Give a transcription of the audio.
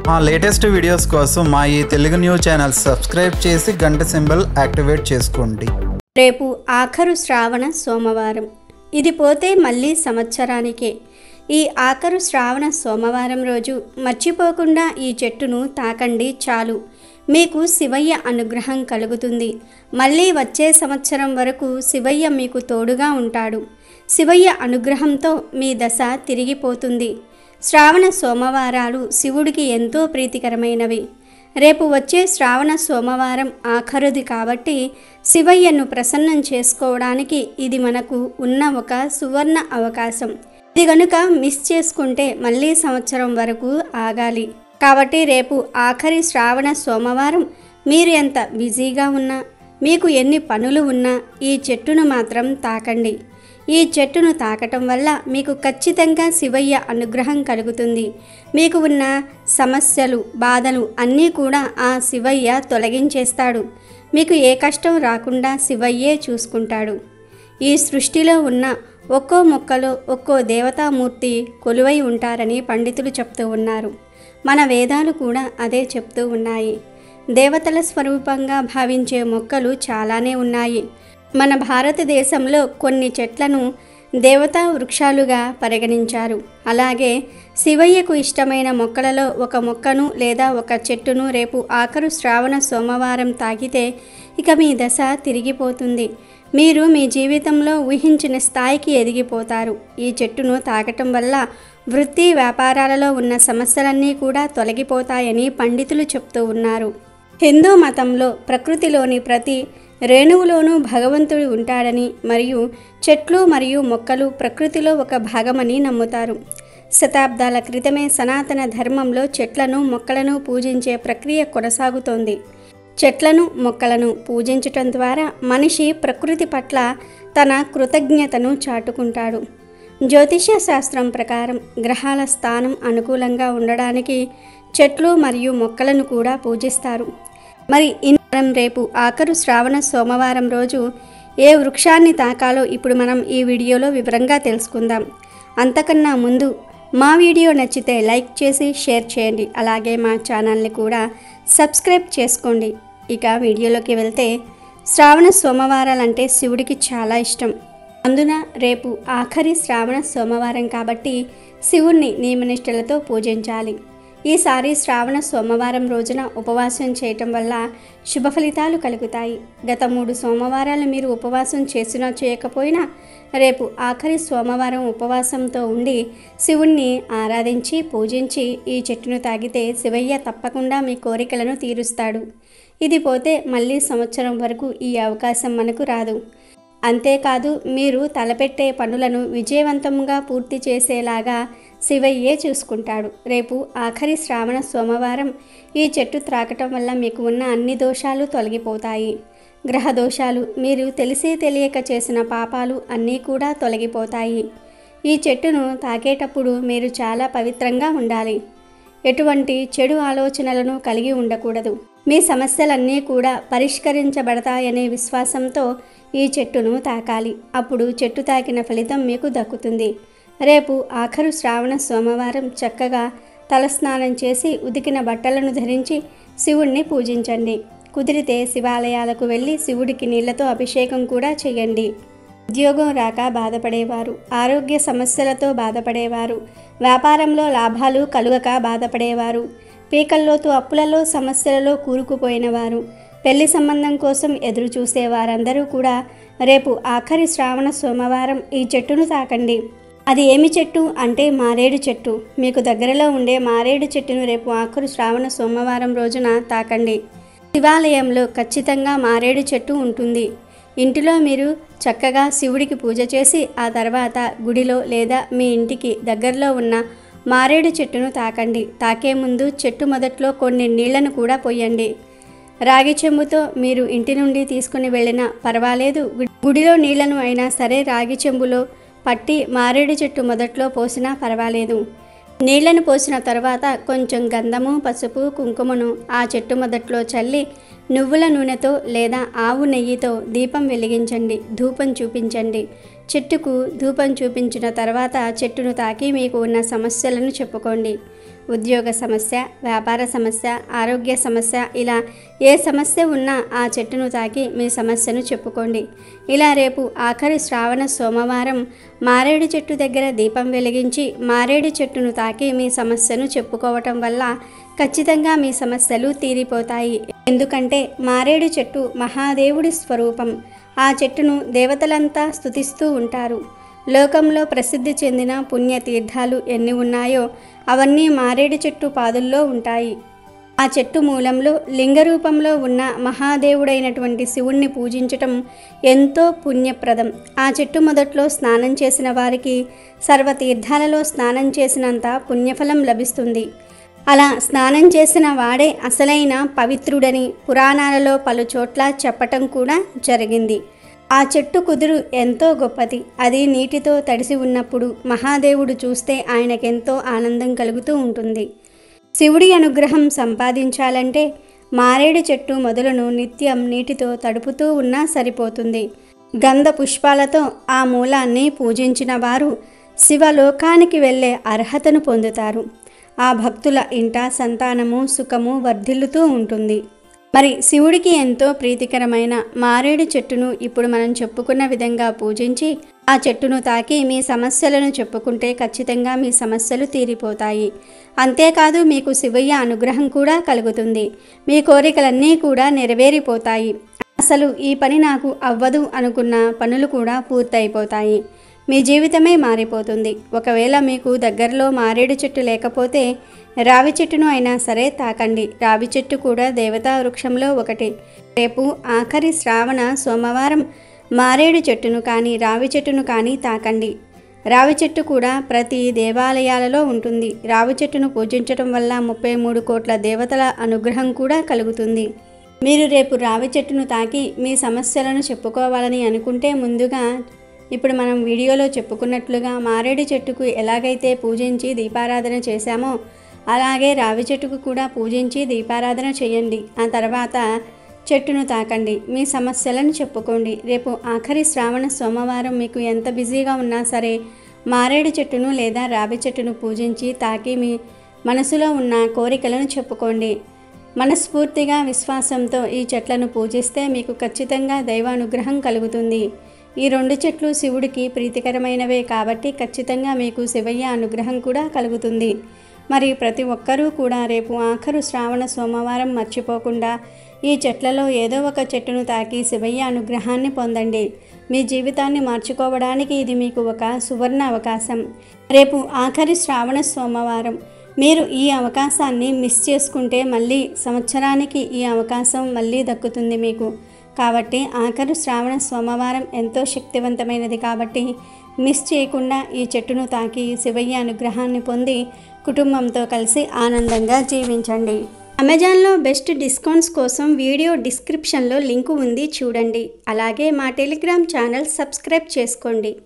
మా latest videos కోసం మా ఈ తెలుగు న్యూస్ ఛానల్ సబ్స్క్రైబ్ చేసి గంట సింబల్ యాక్టివేట్ చేసుకోండి. రేపు ఆఖరు శ్రావణ సోమవారం. ఇది పోతే మళ్ళీ సంవత్సరానికే. ఈ ఆఖరు శ్రావణ సోమవారం రోజు మర్చిపోకుండా ఈ చెట్టును తాకండి చాలు. మీకు శివయ్య అనుగ్రహం కలుగుతుంది. మళ్ళీ వచ్చే సంవత్సరం వరకు శివయ్య మీకు తోడుగా ఉంటాడు. శివయ్య అనుగ్రహంతో మీ దశ తిరిగిపోతుంది. శ్రావణ సోమవారాలు శివుడికి ఎంతో ప్రీతికరమైనవి. రేపు వచ్చే శ్రావణ సోమవారం ఆఖరుది కాబట్టి శివయ్యను ప్రసన్నం చేసుకోవడానికి ఇది మనకు ఉన్న ఒక సువర్ణ అవకాశం. ఇది గనుక మిస్ చేసుకుంటే మళ్ళీ సంవత్సరం వరకు ఆగాలి. కాబట్టి రేపు ఆఖరి శ్రావణ సోమవారం మీరు ఎంత బిజీగా ఉన్నా, మీకు ఎన్ని పనులు ఉన్నా ఈ చెట్టును మాత్రం తాకండి. ఈ చెట్టును తాకటం వల్ల మీకు ఖచ్చితంగా శివయ్య అనుగ్రహం కలుగుతుంది. మీకు ఉన్న సమస్యలు, బాధలు అన్నీ కూడా ఆ శివయ్య తొలగించేస్తాడు. మీకు ఏ కష్టం రాకుండా శివయ్యే చూసుకుంటాడు. ఈ సృష్టిలో ఉన్న ఒక్కో మొక్కలో ఒక్కో దేవతామూర్తి కొలువై ఉంటారని పండితులు చెప్తూ ఉన్నారు. మన వేదాలు కూడా అదే చెప్తూ ఉన్నాయి. దేవతల స్వరూపంగా భావించే మొక్కలు చాలానే ఉన్నాయి. మన భారతదేశంలో కొన్ని చెట్లను దేవతా వృక్షాలుగా పరిగణించారు. అలాగే శివయ్యకు ఇష్టమైన మొక్కలలో ఒక మొక్కను లేదా ఒక చెట్టును రేపు ఆఖరు శ్రావణ సోమవారం తాకితే ఇక మీ దశ తిరిగిపోతుంది. మీరు మీ జీవితంలో ఊహించిన స్థాయికి ఎదిగిపోతారు. ఈ చెట్టును తాకటం వల్ల వృత్తి వ్యాపారాలలో ఉన్న సమస్యలన్నీ కూడా తొలగిపోతాయని పండితులు చెప్తూ ఉన్నారు. హిందూ మతంలో ప్రకృతిలోని ప్రతి రేణువులోనూ భగవంతుడు ఉంటాడని మరియు చెట్లు మరియు మొక్కలు ప్రకృతిలో ఒక భాగమని నమ్ముతారు. శతాబ్దాల క్రితమే సనాతన ధర్మంలో చెట్లను మొక్కలను పూజించే ప్రక్రియ కొనసాగుతోంది. చెట్లను మొక్కలను పూజించటం ద్వారా మనిషి ప్రకృతి పట్ల తన కృతజ్ఞతను చాటుకుంటాడు. జ్యోతిష్య శాస్త్రం ప్రకారం గ్రహాల స్థానం అనుకూలంగా ఉండడానికి చెట్లు మరియు మొక్కలను కూడా పూజిస్తారు. మరి రేపు ఆఖరు శ్రావణ సోమవారం రోజు ఏ వృక్షాన్ని తాకాలో ఇప్పుడు మనం ఈ వీడియోలో వివరంగా తెలుసుకుందాం. అంతకన్నా ముందు మా వీడియో నచ్చితే లైక్ చేసి షేర్ చేయండి. అలాగే మా ఛానల్ని కూడా సబ్స్క్రైబ్ చేసుకోండి. ఇక వీడియోలోకి వెళ్తే శ్రావణ సోమవారాలంటే శివుడికి చాలా ఇష్టం. అందున రేపు ఆఖరి శ్రావణ సోమవారం కాబట్టి శివుణ్ణి నియమనిష్టలతో పూజించాలి. ఈసారి శ్రావణ సోమవారం రోజున ఉపవాసం చేయటం వల్ల శుభ ఫలితాలు కలుగుతాయి. గత 3 సోమవారాలు మీరు ఉపవాసం చేసినా చేయకపోయినా రేపు ఆఖరి సోమవారం ఉపవాసంతో ఉండి శివుణ్ణి ఆరాధించి పూజించి ఈ చెట్టును తాగితే శివయ్య తప్పకుండా మీ కోరికలను తీరుస్తాడు. ఇది పోతే మళ్ళీ సంవత్సరం వరకు ఈ అవకాశం మనకు రాదు. అంతేకాదు మీరు తలపెట్టే పనులను విజయవంతంగా పూర్తి చేసేలాగా శివయ్యే చూసుకుంటాడు. రేపు ఆఖరి శ్రావణ సోమవారం ఈ చెట్టు త్రాకటం వల్ల మీకు ఉన్న అన్ని దోషాలు తొలగిపోతాయి. గ్రహ దోషాలు, మీరు తెలిసి తెలియక చేసిన పాపాలు అన్నీ కూడా తొలగిపోతాయి. ఈ చెట్టును తాకేటప్పుడు మీరు చాలా పవిత్రంగా ఉండాలి. ఎటువంటి చెడు ఆలోచనలను కలిగి ఉండకూడదు. మీ సమస్యలన్నీ కూడా పరిష్కరించబడతాయనే విశ్వాసంతో ఈ చెట్టును తాకాలి. అప్పుడు చెట్టు తాకిన ఫలితం మీకు దక్కుతుంది. రేపు ఆఖరు శ్రావణ సోమవారం చక్కగా తలస్నానం చేసి ఉతికిన బట్టలను ధరించి శివుణ్ణి పూజించండి. కుదిరితే శివాలయాలకు వెళ్ళి శివుడికి నీళ్లతో అభిషేకం కూడా చేయండి. ఉద్యోగం రాక బాధపడేవారు, ఆరోగ్య సమస్యలతో బాధపడేవారు, వ్యాపారంలో లాభాలు కలుగక బాధపడేవారు, పీకల్లోతు అప్పులలో సమస్యలలో కూరుకుపోయినవారు, పెళ్లి సంబంధం కోసం ఎదురు చూసేవారందరూ కూడా రేపు ఆఖరి శ్రావణ సోమవారం ఈ చెట్టును తాకండి. అది ఏమి చెట్టు అంటే మారేడు చెట్టు. మీకు దగ్గరలో ఉండే మారేడు చెట్టును రేపు ఆఖరు శ్రావణ సోమవారం రోజున తాకండి. శివాలయంలో ఖచ్చితంగా మారేడు చెట్టు ఉంటుంది. ఇంటిలో మీరు చక్కగా శివుడికి పూజ చేసి ఆ తర్వాత గుడిలో లేదా మీ ఇంటికి దగ్గరలో ఉన్న మారేడు చెట్టును తాకండి. తాకే ముందు చెట్టు మొదట్లో కొన్ని నీళ్లను కూడా పోయండి. రాగి చెంబుతో మీరు ఇంటి నుండి తీసుకుని వెళ్ళినా పర్వాలేదు. గుడిలో నీళ్లను అయినా సరే రాగి చెంబులో పట్టి మారేడు చెట్టు మొదట్లో పోసినా పర్వాలేదు. నీళ్లను పోసిన తర్వాత కొంచెం గంధము, పసుపు, కుంకుమను ఆ చెట్టు మొదట్లో చల్లి నువ్వుల నూనెతో లేదా ఆవు నెయ్యితో దీపం వెలిగించండి. ధూపం చూపించండి. చెట్టుకు ధూపం చూపించిన తర్వాత చెట్టును తాకి మీకు ఉన్న సమస్యలను చెప్పుకోండి. ఉద్యోగ సమస్య, వ్యాపార సమస్య, ఆరోగ్య సమస్య, ఇలా ఏ సమస్య ఉన్నా ఆ చెట్టును తాకి మీ సమస్యను చెప్పుకోండి. ఇలా రేపు ఆఖరి శ్రావణ సోమవారం మారేడు చెట్టు దగ్గర దీపం వెలిగించి మారేడు చెట్టును తాకి మీ సమస్యను చెప్పుకోవటం వల్ల ఖచ్చితంగా మీ సమస్యలు తీరిపోతాయి. ఎందుకంటే మారేడు చెట్టు మహాదేవుడి స్వరూపం. ఆ చెట్టును దేవతలంతా స్తుతిస్తూ ఉంటారు. లోకంలో ప్రసిద్ధి చెందిన పుణ్యతీర్థాలు ఎన్ని ఉన్నాయో అవన్నీ మారేడు చెట్టు పాదుల్లో ఉంటాయి. ఆ చెట్టు మూలంలో లింగ రూపంలో ఉన్న మహాదేవుడైనటువంటి శివుణ్ణి పూజించటం ఎంతో పుణ్యప్రదం. ఆ చెట్టు మొదట్లో స్నానం చేసిన వారికి సర్వతీర్థాలలో స్నానం చేసినంత పుణ్యఫలం లభిస్తుంది. అలా స్నానం చేసిన వాడే అసలైన పవిత్రుడని పురాణాలలో పలు చోట్ల చెప్పటం కూడా జరిగింది. ఆ చెట్టు కుదురు ఎంతో గొప్పది. అది నీటితో తడిసి ఉన్నప్పుడు మహాదేవుడు చూస్తే ఆయనకెంతో ఆనందం కలుగుతూ ఉంటుంది. శివుడి అనుగ్రహం సంపాదించాలంటే మారేడు చెట్టు మొదలను నిత్యం నీటితో తడుపుతూ ఉన్నా సరిపోతుంది. గంధ పుష్పాలతో ఆ మూలాన్ని పూజించిన వారు శివలోకానికి వెళ్ళే అర్హతను పొందుతారు. ఆ భక్తుల ఇంట సంతానము, సుఖము వర్ధిల్లుతూ ఉంటుంది. మరి శివుడికి ఎంతో ప్రీతికరమైన మారేడు చెట్టును ఇప్పుడు మనం చెప్పుకున్న విధంగా పూజించి ఆ చెట్టును తాకి మీ సమస్యలను చెప్పుకుంటే ఖచ్చితంగా మీ సమస్యలు తీరిపోతాయి. అంతేకాదు మీకు శివయ్య అనుగ్రహం కూడా కలుగుతుంది. మీ కోరికలన్నీ కూడా నెరవేరిపోతాయి. అసలు ఈ పని నాకు అవ్వదు అనుకున్న పనులు కూడా పూర్తయిపోతాయి. మీ జీవితమే మారిపోతుంది. ఒకవేళ మీకు దగ్గరలో మారేడు చెట్టు లేకపోతే రావి చెట్టును అయినా సరే తాకండి. రావి చెట్టు కూడా దేవతా వృక్షంలో ఒకటి. రేపు ఆఖరి శ్రావణ సోమవారం మారేడు చెట్టును కానీ రావి చెట్టును కానీ తాకండి. రావి చెట్టు కూడా ప్రతి దేవాలయాలలో ఉంటుంది. రావి చెట్టును పూజించడం వల్ల 33 కోట్ల దేవతల అనుగ్రహం కూడా కలుగుతుంది. మీరు రేపు రావి చెట్టును తాకి మీ సమస్యలను చెప్పుకోవాలని అనుకుంటే ముందుగా ఇప్పుడు మనం వీడియోలో చెప్పుకున్నట్లుగా మారేడు చెట్టుకు ఎలాగైతే పూజించి దీపారాధన చేశామో అలాగే రావి చెట్టుకు కూడా పూజించి దీపారాధన చేయండి. ఆ తర్వాత చెట్టును తాకండి. మీ సమస్యలను చెప్పుకోండి. రేపు ఆఖరి శ్రావణ సోమవారం మీకు ఎంత బిజీగా ఉన్నా సరే మారేడు చెట్టును లేదా రావి చెట్టును పూజించి తాకి మీ మనసులో ఉన్న కోరికలను చెప్పుకోండి. మనస్ఫూర్తిగా విశ్వాసంతో ఈ చెట్లను పూజిస్తే మీకు ఖచ్చితంగా దైవానుగ్రహం కలుగుతుంది. ఈ 2 చెట్లు శివుడికి ప్రీతికరమైనవే కాబట్టి ఖచ్చితంగా మీకు శివయ్య అనుగ్రహం కూడా కలుగుతుంది. మరి ప్రతి ఒక్కరూ కూడా రేపు ఆఖరు శ్రావణ సోమవారం మర్చిపోకుండా ఈ చెట్లలో ఏదో ఒక చెట్టును తాకి శివయ్య అనుగ్రహాన్ని పొందండి. మీ జీవితాన్ని మార్చుకోవడానికి ఇది మీకు ఒక సువర్ణ అవకాశం. రేపు ఆఖరి శ్రావణ సోమవారం మీరు ఈ అవకాశాన్ని మిస్ చేసుకుంటే మళ్ళీ సంవత్సరానికి ఈ అవకాశం మళ్ళీ దక్కుతుంది మీకు. కాబట్టి ఆఖరు శ్రావణ సోమవారం ఎంతో శక్తివంతమైనది కాబట్టి మిస్ చేయకుండా ఈ చెట్టును తాకి శివయ్య అనుగ్రహాన్ని పొంది కుటుంబంతో కలిసి ఆనందంగా జీవించండి. అమెజాన్లో బెస్ట్ డిస్కౌంట్స్ కోసం వీడియో డిస్క్రిప్షన్లో లింకు ఉంది, చూడండి. అలాగే మా టెలిగ్రామ్ ఛానల్ సబ్స్క్రైబ్ చేసుకోండి.